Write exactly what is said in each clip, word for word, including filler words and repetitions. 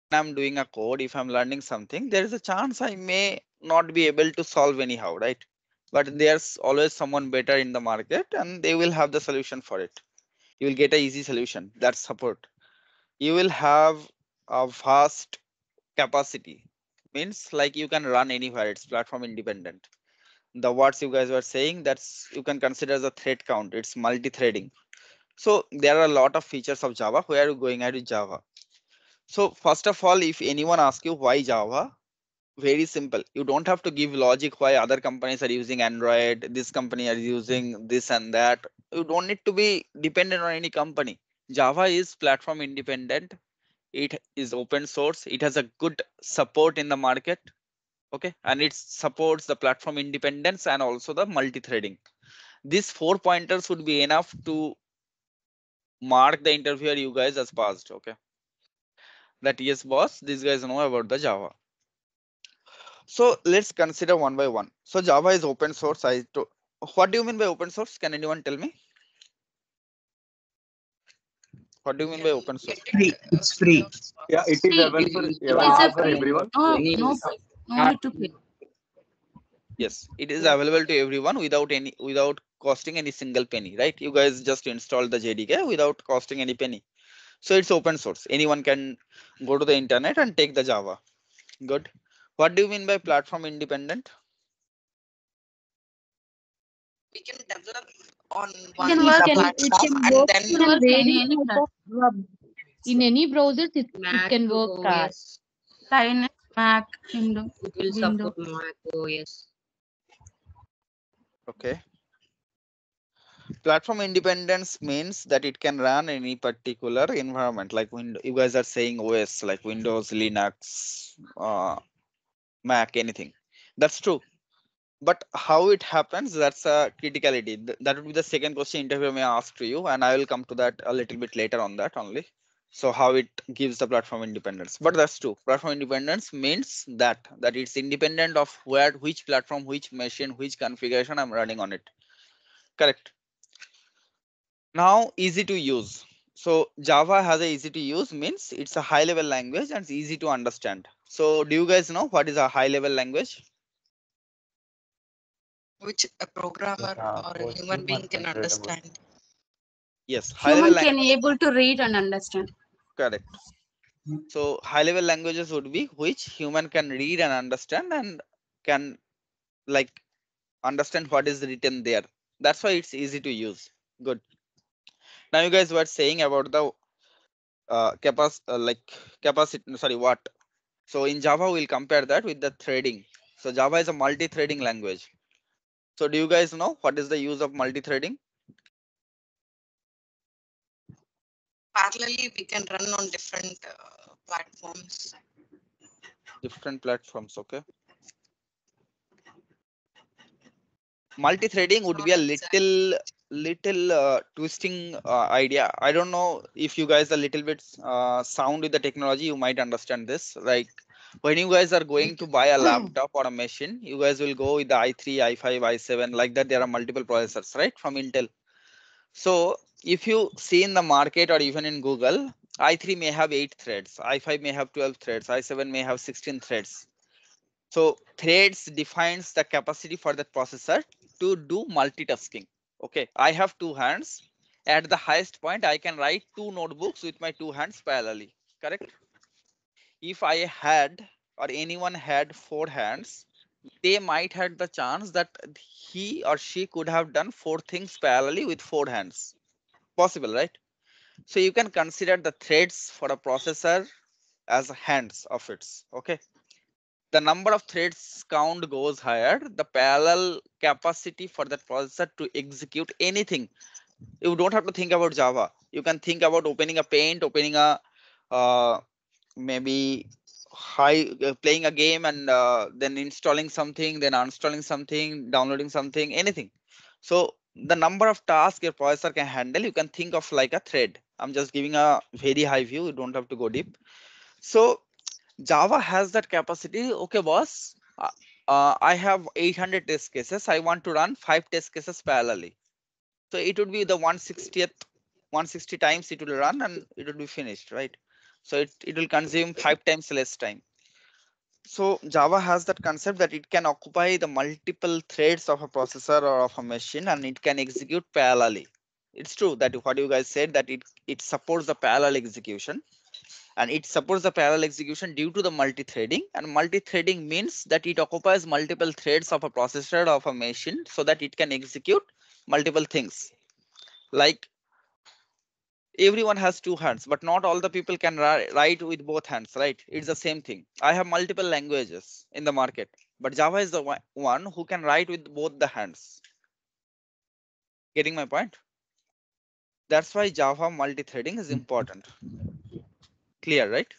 I'm doing a code, if I'm learning something, there is a chance I may not be able to solve anyhow, right? But there's always someone better in the market and they will have the solution for it. You will get a easy solution. That's support. You will have a vast capacity. Means like you can run anywhere. It's platform independent. The words you guys were saying, that's you can consider as a thread count. It's multi-threading. So there are a lot of features of Java. Where are you going at with Java? So first of all, if anyone asks you why Java, very simple. You don't have to give logic why other companies are using Android, this company are using this and that. You don't need to be dependent on any company. Java is platform independent. It is open source. It has a good support in the market. Okay. And it supports the platform independence and also the multi-threading. These four pointers would be enough to mark the interviewer you guys as passed. Okay. That yes, boss, these guys know about the Java. So let's consider one by one. So Java is open source. I to, what do you mean by open source? Can anyone tell me? What do you mean by open source? Free. It's free. Yeah, it is Free. available for It's a available for free. everyone. No, no, no need to pay. Yes, it is available to everyone without any without costing any single penny, right? You guys just install the J D K without costing any penny. So it's open source. Anyone can go to the internet and take the Java. Good. What do you mean by platform independent? We can develop on It one can work any. platform It can and work. then It can work Various any any type of platform. web. In any browsers, it, it Mac can to work fast. O S. Linux, Mac, Windows, It will Windows. support Mac O S. Okay. Platform independence means that it can run any particular environment, like Windows. You guys are saying O S, like Windows, Linux, uh, Mac, anything. That's true. But how it happens, that's a criticality. Th- That would be the second question interviewer may ask to you, and I will come to that a little bit later on that only. So how it gives the platform independence. But that's true. Platform independence means that that it's independent of where, which platform, which machine, which configuration I'm running on it. Correct. Now, easy to use. So Java has a easy to use means it's a high level language and it's easy to understand. So do you guys know what is a high level language? which a programmer Yeah, or a for human being human can readable. understand. Yes, high level Human language. can able to read and understand. Correct. So high level languages would be which human can read and understand and can like understand what is written there. That's why it's easy to use. Good. Now you guys were saying about the uh, capac uh, like capacity. Sorry, what? So in Java we'll compare that with the threading. So Java is a multi-threading language. So do you guys know what is the use of multi-threading? Parallelly, we can run on different uh, platforms. Different platforms. Okay. Multi-threading would Not be a exact. little little uh, twisting uh, idea. I don't know if you guys are little bit uh, sound with the technology, you might understand this. Like when you guys are going to buy a laptop or a machine, you guys will go with the i three, i five, i seven, like that. There are multiple processors, right, from Intel. So if you see in the market or even in Google, i three may have eight threads, i five may have twelve threads, i seven may have sixteen threads. So threads defines the capacity for that processor to do multitasking. Okay, I have two hands. At the highest point, I can write two notebooks with my two hands parallelly. Correct? If I had or anyone had four hands, they might had the chance that he or she could have done four things parallelly with four hands. Possible, right? So you can consider the threads for a processor as hands of its. Okay. The number of threads count goes higher, the parallel capacity for that processor to execute anything. You don't have to think about Java. You can think about opening a paint, opening a uh, maybe high uh, playing a game and uh, then installing something, then uninstalling something, downloading something, anything. So the number of tasks your processor can handle, you can think of like a thread. I'm just giving a very high view. You don't have to go deep. So Java has that capacity. Okay, boss. Uh, uh, I have eight hundred test cases. I want to run five test cases parallelly. So it would be the one hundred sixtieth, one hundred sixty times it will run and it will be finished, right? So it, it will consume five times less time. So Java has that concept that it can occupy the multiple threads of a processor or of a machine, and it can execute parallelly. It's true that what you guys said, that it, it supports the parallel execution, and it supports the parallel execution due to the multi-threading. And multi-threading means that it occupies multiple threads of a processor of a machine so that it can execute multiple things. Like everyone has two hands, but not all the people can ri- write with both hands, right? It's the same thing. I have multiple languages in the market, but Java is the one one who can write with both the hands. Getting my point? That's why Java multi-threading is important. Clear, right?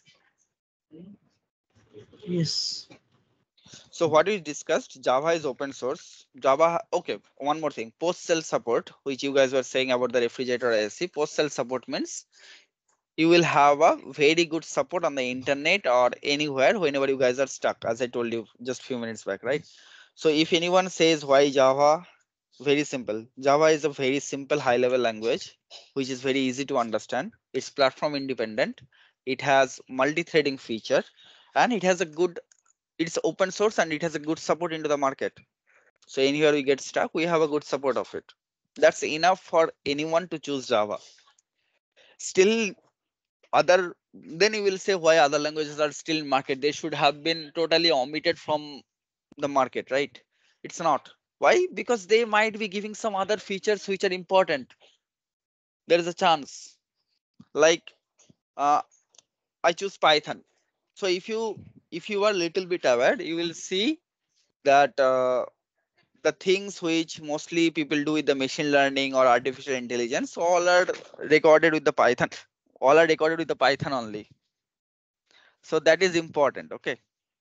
Yes. So what we discussed, Java is open source. Java, okay, one more thing, post-sale support, which you guys were saying about the refrigerator A C. Post-sale support means you will have a very good support on the internet or anywhere whenever you guys are stuck, as I told you just few minutes back, right? So if anyone says why Java, very simple. Java is a very simple high level language, which is very easy to understand. It's platform independent. It has multi-threading feature, and it has a good, it's open source, and it has a good support into the market. So in here we get stuck, we have a good support of it. That's enough for anyone to choose Java. Still, other, then you will say why other languages are still in market. They should have been totally omitted from the market, right? It's not. Why? Because they might be giving some other features which are important. There is a chance. Like uh, I choose Python. So if you if you are little bit aware, you will see that uh, the things which mostly people do with the machine learning or artificial intelligence, all are recorded with the Python. All are recorded with the Python only. So that is important. Okay.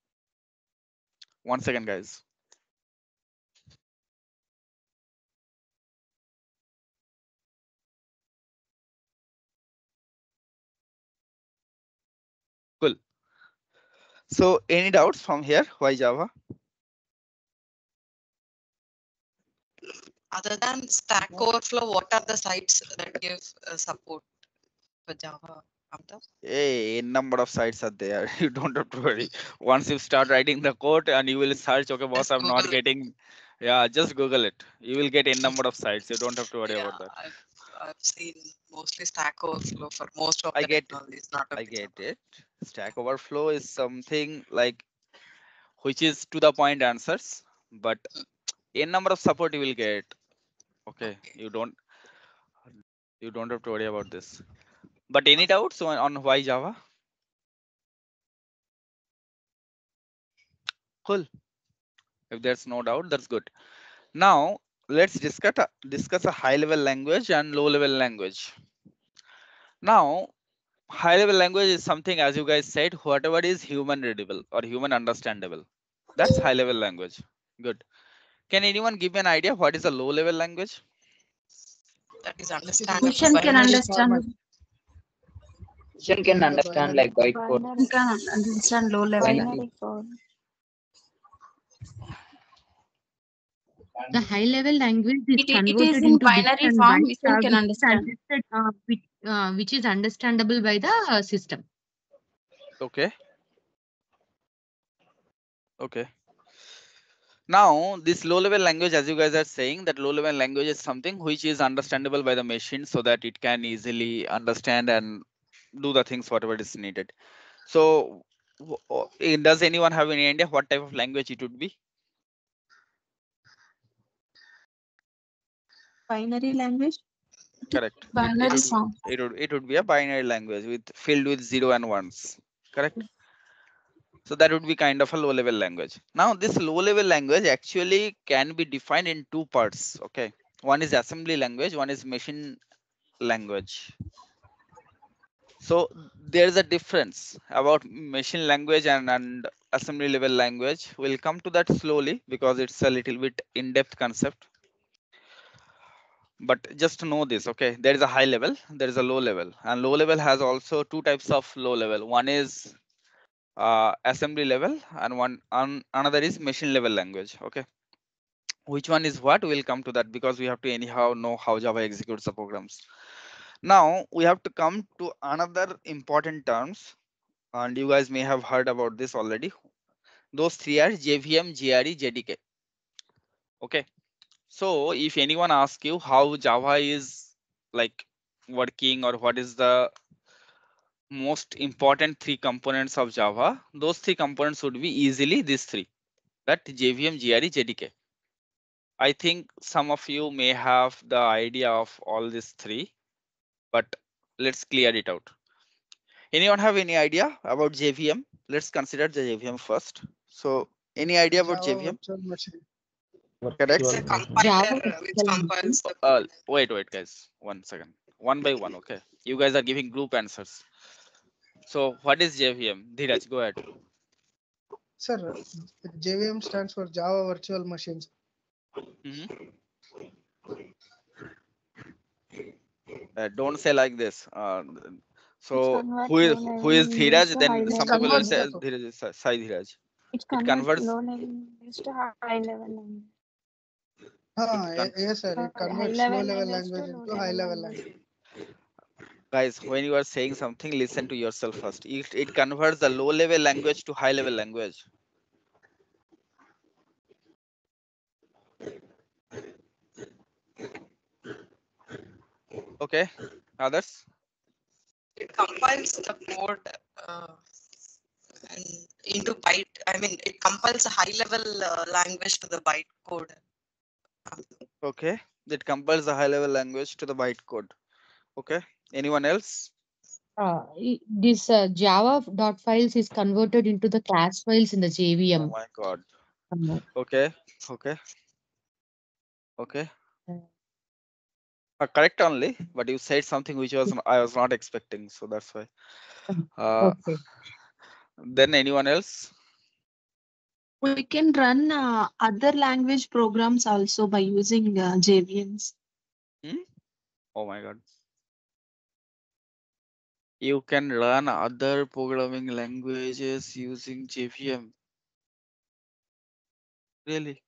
One second, guys. Cool. So any doubts from here? Why Java? Other than Stack Overflow, what are the sites that give uh, support for Java? Amta? A number of sites are there. You don't have to worry. Once you start writing the code and you will search, okay, boss, Just I'm not Google it. getting. Yeah, just Google it. You will get a number of sites. You don't have to worry Yeah, about that. I've, I've seen mostly Stack Overflow for most of I the get, technologies, not I only get Java. it. Stack Overflow is something like which is to the point answers, but a number of support you will get. Okay, Okay. you don't, you don't have to worry about this. But any doubts on, on why Java? Cool. If there's no doubt, that's good. Now let's discuss a, discuss a high level language and low level language. Now, high level language is something, as you guys said, whatever is human readable or human understandable. That's high level language. Good. Can anyone give me an idea what is a low level language? That is understandable. Mission can Binary understand. format. Mission can understand like bytecode. You can understand low level. Binary. The high level language is It, i- it converted is in into bits binary and form. bytes, Mission uh, can which is understand. understood, uh, which, uh, which is understandable by the uh, system. Okay. Okay. Now, this low level language, as you guys are saying, that low level language is something which is understandable by the machine so that it can easily understand and do the things whatever is needed. So, w- o- eh, does anyone have any idea what type of language it would be? Binary language. Correct. It, it Binary would form. it would it would be a binary language with filled with zero and ones. Correct. So that would be kind of a low level language. Now this low level language actually can be defined in two parts. Okay. One is assembly language, one is machine language. So there's a difference about machine language and, and assembly level language. We'll come to that slowly because it's a little bit in-depth concept. But just to know this, okay, there is a high level, there is a low level, and low level has also two types of low level. One is uh, assembly level, and one un, another is machine level language. Okay, which one is what? We'll come to that because we have to anyhow know how Java executes the programs. Now we have to come to another important terms, and you guys may have heard about this already. Those three are J V M, J R E, J D K. Okay. So if anyone asks you how Java is like working or what is the most important three components of Java, those three components would be easily these three, that J V M, J R E, J D K. I think some of you may have the idea of all these three, but let's clear it out. Anyone have any idea about J V M? Let's consider the J V M first. So any idea about Java J V M? virtual machine. Correct? It's a Virtual machine. compiler Java uh, which virtual compiles the Uh, code. wait, wait, guys. One second. One by one, okay? You guys are giving group answers. So what is J V M? Dheeraj, go ahead. Sir, J V M stands for Java Virtual Machines. Mhm. Uh, don't say like this. Uh, so convert who is low who level is English Dheeraj? to high Then It some level people will converts say the English. Dheeraj is Sai Sai Dheeraj. It It convert converts. low level English to high level English. ah, It ye- con yes, sir. It Uh, high converts low level level language to language low into high level level language. language. Guys, when you are saying something, listen to yourself first. It, it converts the low level language to high level language. Okay, others? It compiles the code uh, and into byte. I mean, it compiles a high level uh, language to the byte code. Um, Okay, it compiles the high level language to the bytecode. Okay, anyone else? Uh, i- this uh, Java dot files is converted into the class files in the Oh J V M. my god. Uh, Okay, okay, okay. Uh, correct only, but you said something which was I was not expecting, so that's why. Uh, Okay. then anyone else? We can run uh, other language programs also by using uh, J V Ms. Hmm? Oh my god. You can run other programming languages using J V M. Really?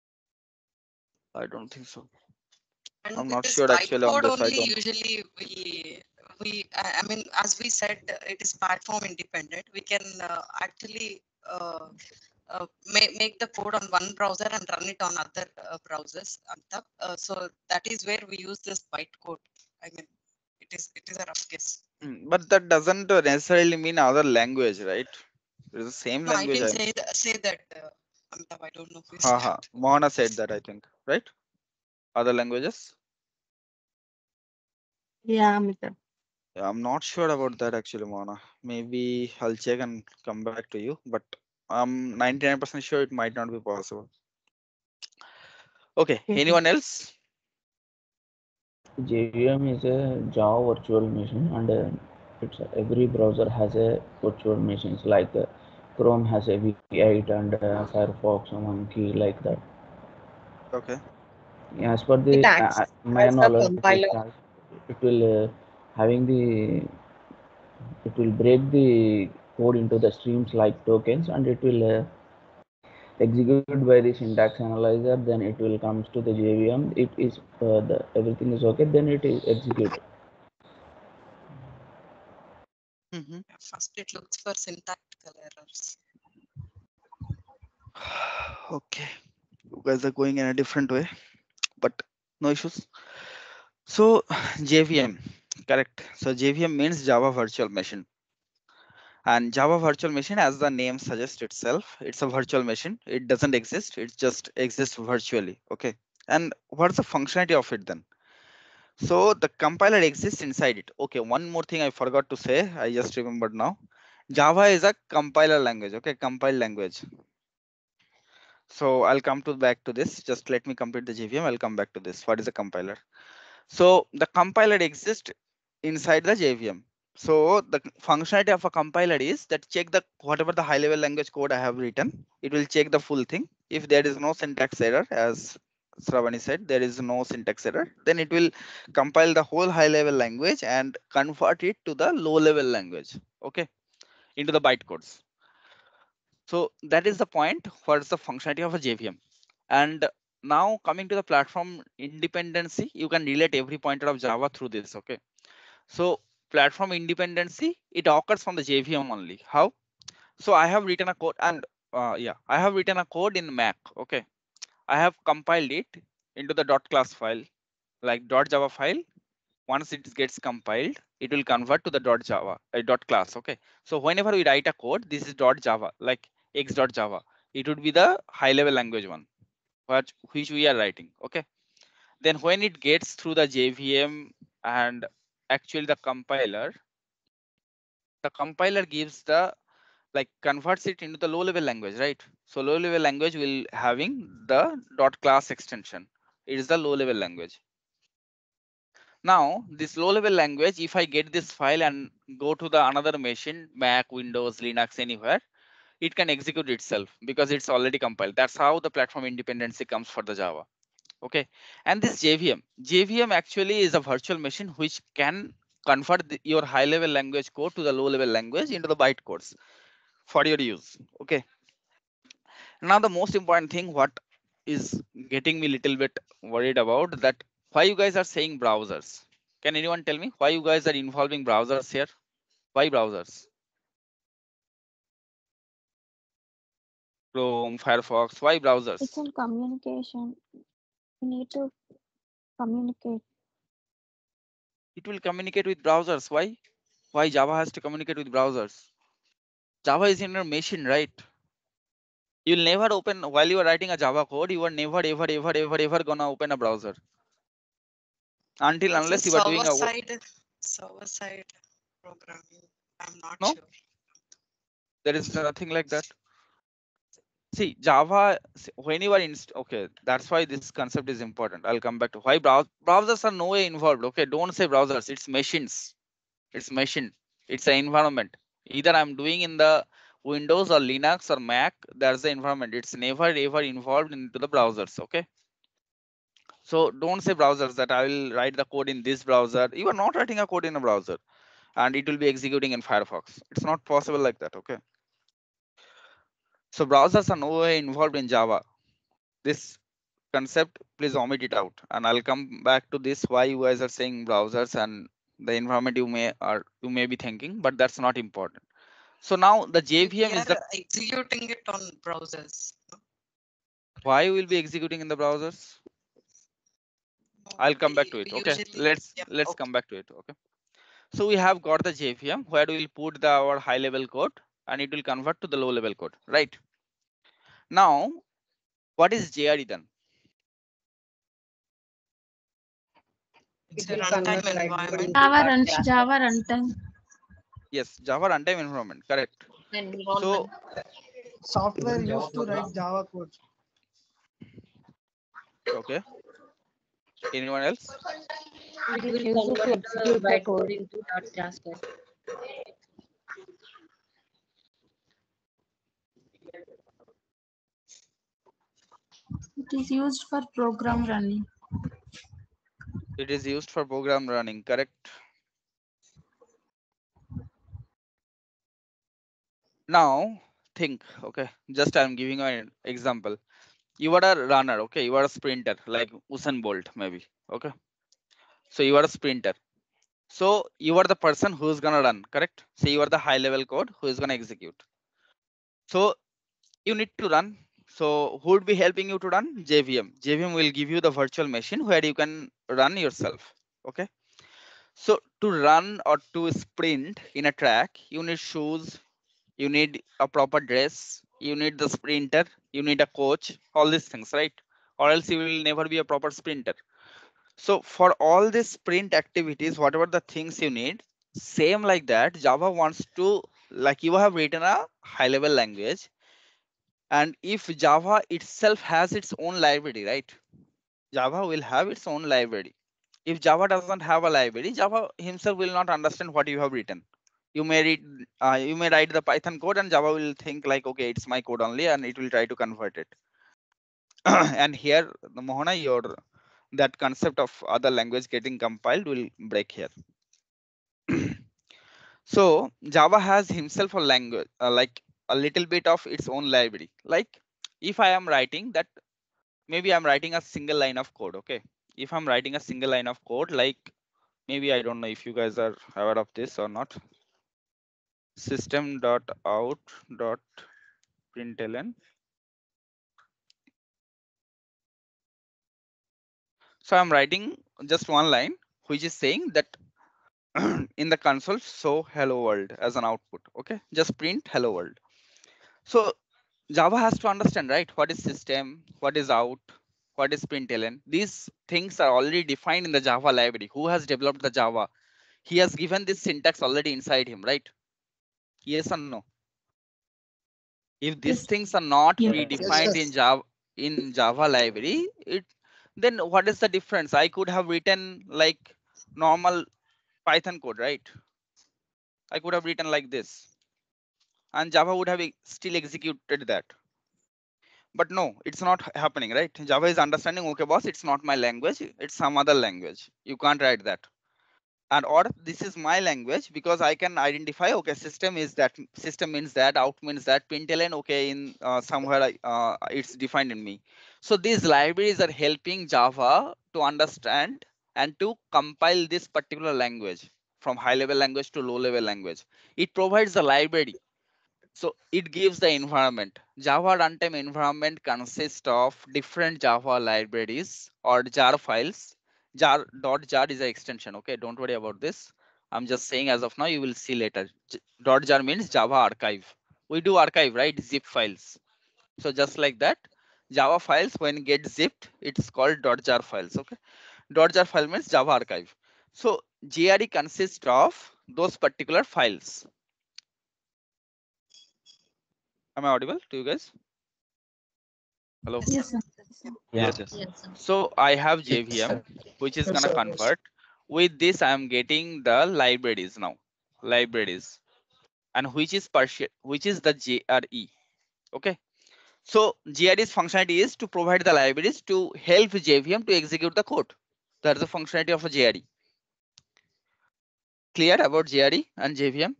I don't think so. and I'm with not this sure actually on bytecode this. I only, don't. usually we we I I mean, as we said, it is platform independent. We can uh, actually uh, uh, make, make the code on one browser and run it on other uh, browsers. Anta. Uh, so that is where we use this bytecode. I mean, it is it is a rough guess. Mm, But that doesn't uh, necessarily mean other language, right? It's the same No, I language. didn't I'm. say that. Say that. Uh, Amitabh, I don't know who is Haha. that. Mohana said that, I think, right? Other languages? Yeah, Amita. Yeah, I'm not sure about that actually, Mohana. Maybe I'll check and come back to you, but I'm ninety-nine percent sure it might not be possible. Okay, Okay. anyone else? J V M is a Java virtual machine, and uh, it's every browser has a virtual machines like uh, Chrome has a V eight and uh, Firefox a Monkey like that. Okay. As per It the acts uh, my as a knowledge, it, compiler. has, it will uh, having the it will break the code into the streams like tokens, and it will uh, execute by the syntax analyzer. Then it will comes to the J V M. It is uh, the everything is okay. Then it is execute. Mhm. First, it looks for syntactical errors. Okay, you guys are going in a different way, but no issues. So J V M, correct. So J V M means Java Virtual Machine. And Java Virtual Machine, as the name suggests itself, it's a virtual machine. It doesn't exist. It just exists virtually. Okay. And what's the functionality of it then? So the compiler exists inside it. Okay. One more thing I forgot to say. I just remembered now. Java is a compiler language. Okay. Compiled language. So I'll come to back to this. Just let me complete the J V M. I'll come back to this. What is a compiler? So the compiler exists inside the J V M. So the functionality of a compiler is that check the whatever the high level language code I have written, it will check the full thing. If there is no syntax error, as Sravani said, there is no syntax error, then it will compile the whole high level language and convert it to the low level language. Okay, into the bytecodes. So that is the point. What's the functionality of a J V M? And now coming to the platform independency, you can relate every pointer of Java through this. Okay. So platform independency, it occurs from the J V M only. How? So I have written a code and uh, yeah, I have written a code in Mac. Okay. I have compiled it into the dot class file, like dot Java file. Once it gets compiled, it will convert to the dot Java, a dot class. Okay. So whenever we write a code, this is dot Java, like x dot Java. It would be the high level language one, which, which we are writing. Okay. Then when it gets through the J V M and actually the compiler, the compiler gives the like converts it into the low level language, right? So low level language will having the dot class extension. It is the low level language. Now this low level language, if I get this file and go to the another machine, Mac, Windows, Linux, anywhere, it can execute itself because it's already compiled. That's how the platform independency comes for the Java. Okay. And this J V M, J V M actually is a virtual machine which can convert the, your high level language code to the low level language into the byte codes for your use. Okay. Now the most important thing what is getting me little bit worried about that why you guys are saying browsers. Can anyone tell me why you guys are involving browsers here? Why browsers? Chrome, Firefox, why browsers? It's in communication. You need to communicate. It will communicate with browsers. Why? Why Java has to communicate with browsers? Java is in your machine, right? You'll never open while you are writing a Java code, you are never ever ever ever ever gonna open a browser. Until It's a unless you are doing server a wo- side, server side programming. I'm not no, sure. there is nothing like that. See, Java, s- when you are in, okay, that's why this concept is important. I'll come back to why brow browsers are no way involved. Okay, don't say browsers, it's machines. It's machine. It's an environment. Either I'm doing in the Windows or Linux or Mac, there's the environment. It's never ever involved into the browsers. Okay. So don't say browsers that I will write the code in this browser. You are not writing a code in a browser and it will be executing in Firefox. It's not possible like that. Okay. So browsers are no way involved in Java. This concept, please omit it out. And I'll come back to this why you guys are saying browsers and the environment you may are you may be thinking, but that's not important. So now the We J V M we is the are executing it on browsers. no? why we'll be executing in the browsers. No, I'll come back we- to it. we Okay, usually- let's yeah, let's okay. come back to it. Okay. So we have got the J V M where we'll put the our high level code and it will convert to the low level code, right? Now, what is J R E then? It's It a will runtime convert like environment. Java run Java runtime. Yes, Java runtime environment, correct. So software used to write Java code. okay. Anyone else? It will convert to execute the code into dot Jasper. It is used for program running. It is used for program running, correct? Now think, okay, just I'm giving you an example. You are a runner, okay, you are a sprinter like Usain Bolt maybe, okay. So you are a sprinter. So you are the person who's gonna run, correct? So you are the high level code who is gonna execute. So you need to run. So who would be helping you to run? J V M. J V M will give you the virtual machine where you can run yourself, okay. So to run or to sprint in a track, you need shoes, you need a proper dress, you need the sprinter, you need a coach, all these things, right? Or else you will never be a proper sprinter. So for all these sprint activities, whatever the things you need, same like that, Java wants to, like you have written a high level language. And if Java itself has its own library, right? Java will have its own library. If Java doesn't have a library, Java himself will not understand what you have written. You may read, uh, you may write the Python code, and Java will think like, okay, it's my code only, and it will try to convert it. And here, the Mohana, your that concept of other language getting compiled will break here. So Java has himself a language, uh, like a little bit of its own library. Like if I am writing that, maybe I'm writing a single line of code. Okay, if I'm writing a single line of code, like maybe I don't know if you guys are aware of this or not. System dot out dot println. So I'm writing just one line, which is saying that in the console, show hello world as an output. Okay, just print hello world. So Java has to understand, right? What is system, what is out, what is println. These things are already defined in the Java library. Who has developed the Java? He has given this syntax already inside him, right? Yes or no? If these Yes. things are not Yes. predefined Yes, in Java in Java library, it then what is the difference? I could have written like normal Python code, right? I could have written like this, and Java would have e- still executed that. But no, it's not h- happening, right? Java is understanding, okay, boss, it's not my language, it's some other language. You can't write that. And or this is my language because I can identify, okay, system is that, system means that, out means that, println, okay, in uh, somewhere I, uh, it's defined in me. So these libraries are helping Java to understand and to compile this particular language from high level language to low level language. It provides the library. So it gives the environment. Java runtime environment consists of different Java libraries or jar files. Jar dot jar is an extension. Okay, don't worry about this. I'm just saying as of now, you will see later. J- dot jar means Java archive. We do archive, right? Zip files. So just like that, Java files when get zipped, it's called dot jar files. Okay, dot jar file means Java archive. So G R E consists of those particular files. Am I audible to you guys? Hello. Yes, sir. Yeah. Yes, yes. So I have J V M, which is Yes, gonna sir. convert. With this, I am getting the libraries now. Libraries, and which is partial, which is the J R E. Okay. So G R E's functionality is to provide the libraries to help J V M to execute the code. That's the functionality of a J R E. Clear about J R E and J V M?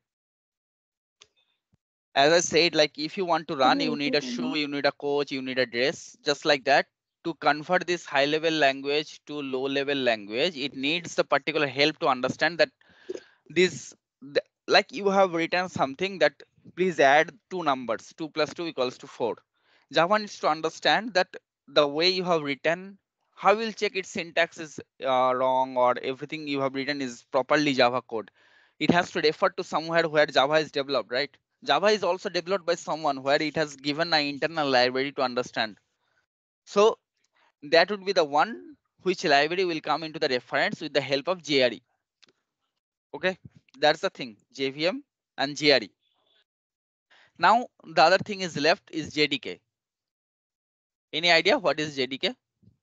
As I said, like if you want to run, you need a shoe, you need a coach, you need a dress, just like that. To convert this high level language to low level language, it needs the particular help to understand that this, the, like you have written something that please add two numbers, two plus two equals to four. Java needs to understand that the way you have written, how will check its syntax is uh, wrong or everything you have written is properly Java code. It has to refer to somewhere where Java is developed, right? Java is also developed by someone where it has given an internal library to understand. So that would be the one which library will come into the reference with the help of J R E. Okay, that's the thing, J V M and J R E. Now the other thing is left is J D K. Any idea what is J D K?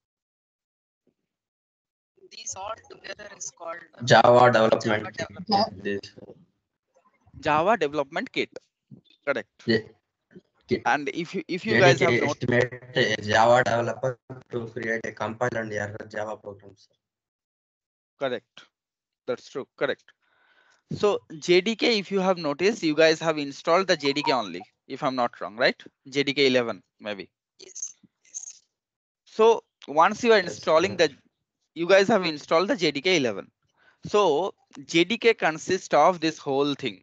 These all together is called uh, Java Java development. development. This, Java development kit. Correct. yeah, And if you if you guys J D K have not estimate a Java developer to create a compile and error Java programs. correct, that's true, correct. So J D K, if you have noticed, you guys have installed the J D K only, if I'm not wrong, right? J D K eleven maybe. Yes. Yes. So once you are Yes, installing the, you guys have installed the J D K eleven. So J D K consists of this whole thing.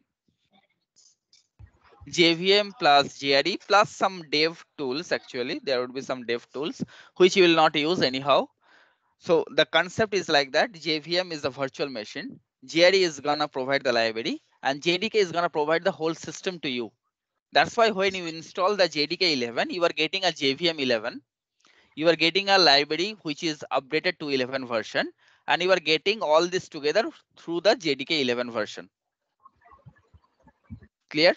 J V M plus J R E plus some dev tools. Actually, there would be some dev tools which you will not use anyhow. So the concept is like that. J V M is a virtual machine. J R E is gonna provide the library, and J D K is gonna provide the whole system to you. That's why when you install the J D K eleven, you are getting a J V M eleven. You are getting a library which is updated to eleven version, and you are getting all this together through the J D K eleven version. Clear?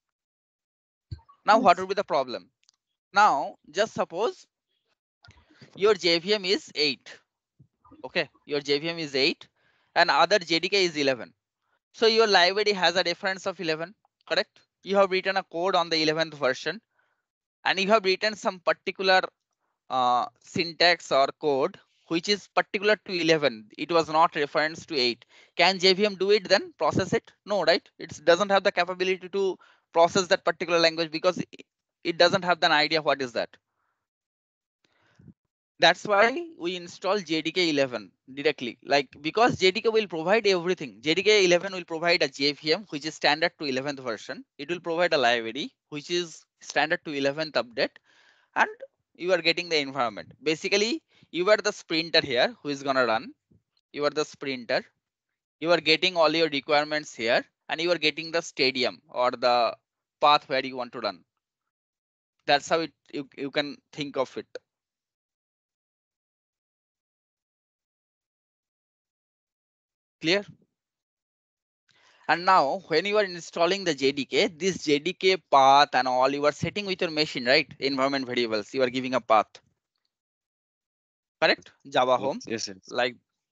Now, what Yes. would be the problem? Now, just suppose your J V M is eight. Okay, your J V M is eight, and other J D K is eleven. So your library has a reference of eleven, correct? You have written a code on the eleventh version, and you have written some particular uh, syntax or code which is particular to eleven. It was not reference to eight. Can J V M do it then? Process it? No, right? It doesn't have the capability to process that particular language because it doesn't have an idea what is that. That's why we install J D K eleven directly, like because J D K will provide everything. J D K eleven will provide a J V M, which is standard to eleventh version. It will provide a library, which is standard to eleventh update, and you are getting the environment. Basically, you are the sprinter here who is gonna run. You are the sprinter. You are getting all your requirements here, and you are getting the stadium or the path where you want to run. That's how it you, you can think of it. Clear? And now when you are installing the J D K, this J D K path and all you are setting with your machine, right? Environment variables, you are giving a path. Correct? Java home. Yes, yes. Like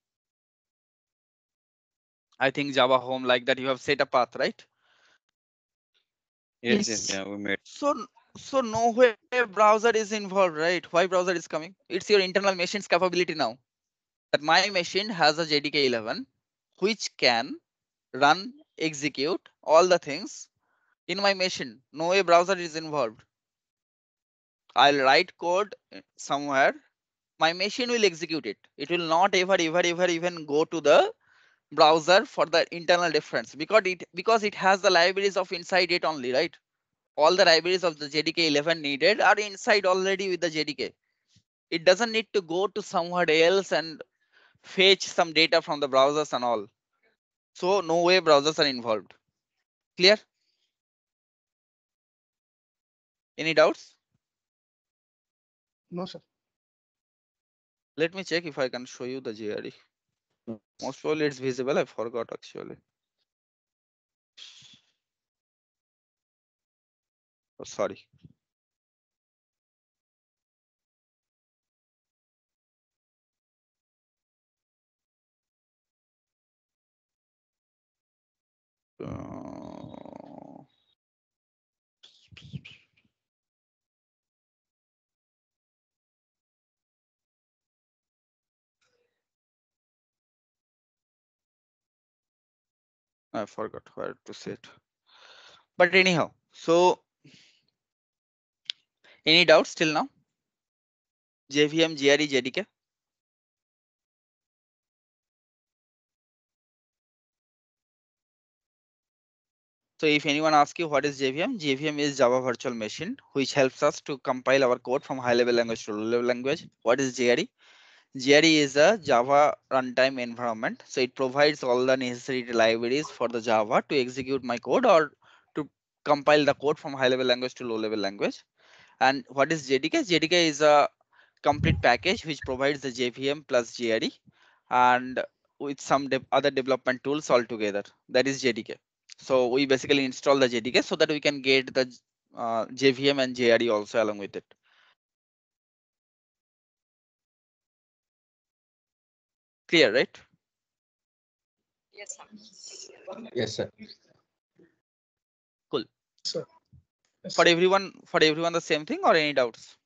I think Java home like that you have set a path, right? Yes, yes, Yes. yeah, we made. So so no way browser is involved, right? Why browser is coming? It's your internal machine's capability now. That my machine has a J D K eleven, which can run, execute all the things in my machine. No way browser is involved. I'll write code somewhere. My machine will execute it. It will not ever, ever, ever even go to the browser for the internal reference because it because it has the libraries of inside it only, right? All the libraries of the J D K eleven needed are inside already with the J D K. It doesn't need to go to somewhere else and fetch some data from the browsers and all. So no way browsers are involved. Clear? Any doubts? No, sir. Let me check if I can show you the J R E. Most probably it's visible. I forgot actually. Oh, sorry. Uh, I forgot where to say it. But anyhow, so any doubts till now? J V M, G R E, J D K? So if anyone asks you what is J V M, J V M is Java Virtual Machine, which helps us to compile our code from high level language to low level language. What is J R E? J R E is a Java runtime environment. So it provides all the necessary libraries for the Java to execute my code or to compile the code from high level language to low level language. And what is J D K? J D K is a complete package which provides the J V M plus J R E and with some de other development tools altogether. That is J D K. So we basically install the J D K so that we can get the uh, J V M and J R E also along with it. Clear, right? Yes, sir. Yes, sir. Cool. Sir. Yes, For sir. everyone, for everyone the same thing or any doubts?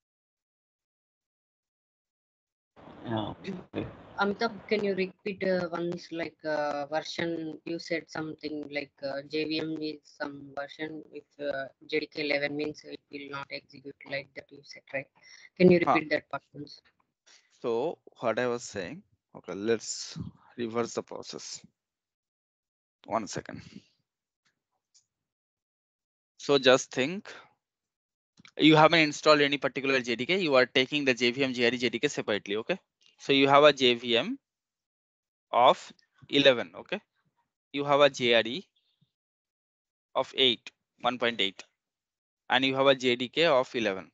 Yeah. Okay. Amitabh, can you repeat uh, once like uh, version? You said something like uh, J V M is some version. If uh, J D K eleven means it will not execute like that. You said, right? Can you Huh. repeat that part once? So what I was saying, okay, let's reverse the process. One second. So just think, you haven't installed any particular J D K. You are taking the J V M, J R E, J D K separately, okay? So you have a J V M of eleven, okay? You have a J R E of eight, one point eight, and you have a J D K of eleven.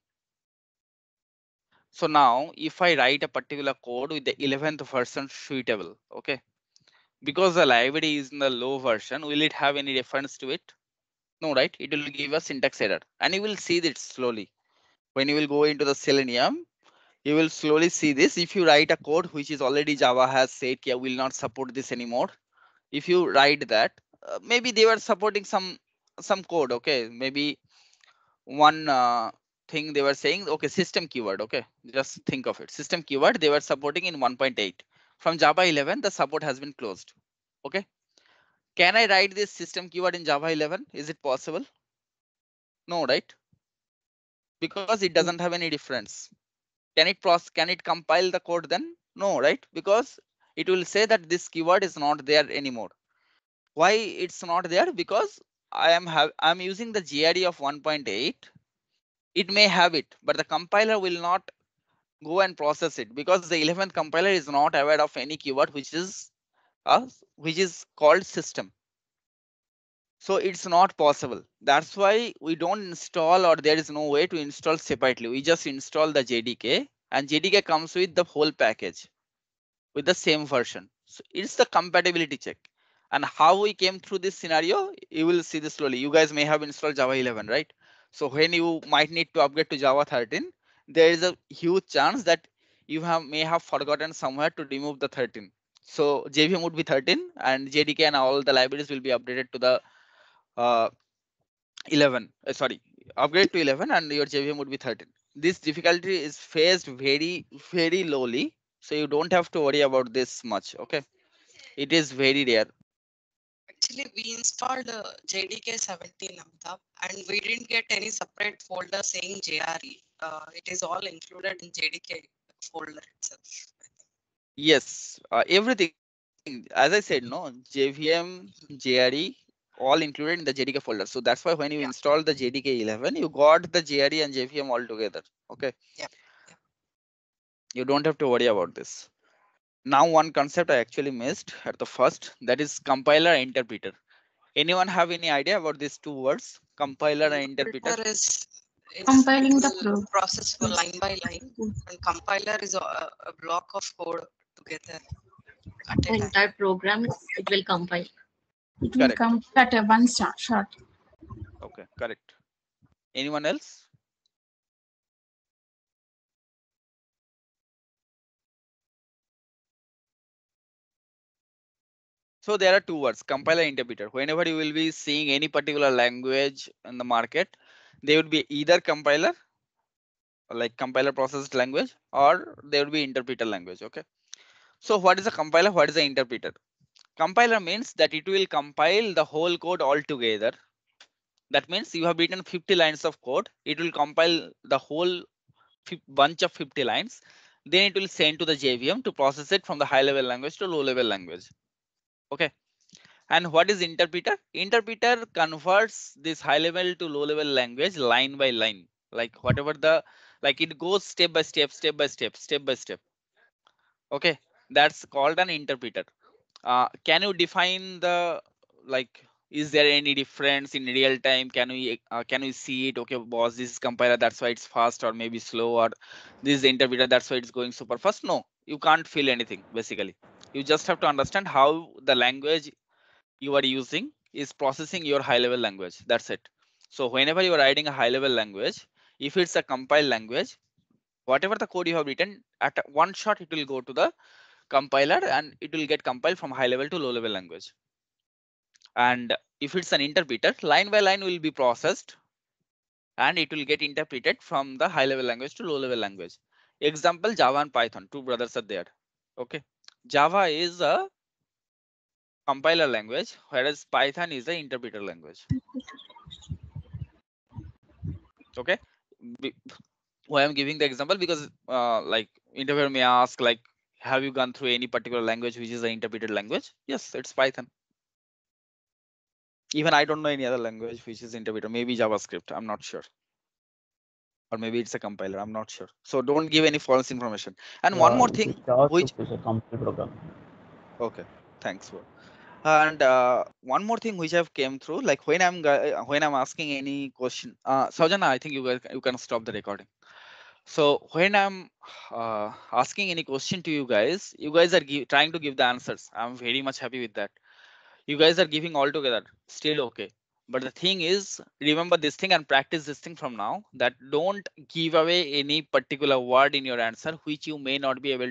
So now if I write a particular code with the eleventh version suitable, okay? Because the library is in the low version, will it have any reference to it? No, right? It will give a syntax error and you will see this slowly. When you will go into the Selenium, you will slowly see this. If you write a code which is already Java has said, yeah, will not support this anymore. If you write that, uh, maybe they were supporting some some code, okay? Maybe one uh, thing they were saying, okay, system keyword, okay? Just think of it. System keyword they were supporting in one point eight. From Java eleven, the support has been closed, okay? Can I write this system keyword in Java eleven? Is it possible? No, right? Because it doesn't have any difference. Can it process, can it compile the code then? No, right? Because it will say that this keyword is not there anymore. Why it's not there? Because I am have I'm using the G R E of one point eight. It may have it, but the compiler will not go and process it because the eleventh compiler is not aware of any keyword which is uh, which is called system. So it's not possible. That's why we don't install, or there is no way to install separately. We just install the J D K, and J D K comes with the whole package with the same version. So it's the compatibility check. And how we came through this scenario, you will see this slowly. You guys may have installed Java eleven, right? So when you might need to upgrade to Java thirteen, there is a huge chance that you have may have forgotten somewhere to remove the thirteen. So J V M would be thirteen, and J D K and all the libraries will be updated to the uh, eleven. Uh, sorry, upgrade to eleven, and your J V M would be thirteen. This difficulty is faced very, very lowly, so you don't have to worry about this much. Okay, it is very rare. Actually, we installed uh, J D K seventeen, Amitabh, and we didn't get any separate folder saying J R E. Uh, it is all included in J D K folder itself. Yes, uh, everything. As I said, no, J V M, J R E, all included in the J D K folder. So that's why when you Yeah. install the J D K eleven, you got the J R E and J V M all together. Okay. Yeah. You don't have to worry about this. Now, one concept I actually missed at the first, that is compiler and interpreter. Anyone have any idea about these two words, compiler and interpreter? Interpreter is, is Compiling the will program. process for line by line, and compiler is a, a block of code together at a The time. entire program, it will compile. It will Correct. come at a one shot. shot. Okay, correct. Anyone else? So there are two words, compiler and interpreter. Whenever you will be seeing any particular language in the market, they would be either compiler, like compiler processed language, or they would be interpreter language. Okay. So what is a compiler? What is an interpreter? Compiler means that it will compile the whole code all together. That means you have written fifty lines of code. It will compile the whole bunch of fifty lines. Then it will send to the J V M to process it from the high level language to low level language. Okay. And what is interpreter? Interpreter converts this high level to low level language line by line. Like whatever the, like it goes step by step, step by step, step by step. Okay. That's called an interpreter. Uh, can you define the, like, is there any difference in real time? Can we uh, can we see it? Okay, boss, this is compiler, that's why it's fast, or maybe slow, or this is the interpreter, that's why it's going super fast. No, you can't feel anything. Basically, you just have to understand how the language you are using is processing your high level language. That's it. So whenever you are writing a high level language, if it's a compiled language, whatever the code you have written, at one shot it will go to the compiler and it will get compiled from high level to low level language. And if it's an interpreter, line by line will be processed and it will get interpreted from the high level language to low level language. Example, Java and Python, two brothers are there. Okay. Java is a compiler language, whereas Python is the interpreter language. Okay. Why I'm giving the example, because uh, like interviewer may ask, like, have you gone through any particular language which is an interpreted language? Yes, it's Python. Even I don't know any other language which is interpreter. Maybe JavaScript, I'm not sure. Or maybe it's a compiler, I'm not sure. So don't give any false information. And Yeah, one more thing, which JavaScript is a compile program. okay, thanks for. And uh, one more thing which I've came through, like when I'm when I'm asking any question, uh, Saujana, I think you guys you can stop the recording. So when I'm uh, asking any question to you guys, you guys are give, trying to give the answers. I'm very much happy with that. You guys are giving all together, still okay. But the thing is, remember this thing and practice this thing from now, that don't give away any particular word in your answer which you may not be able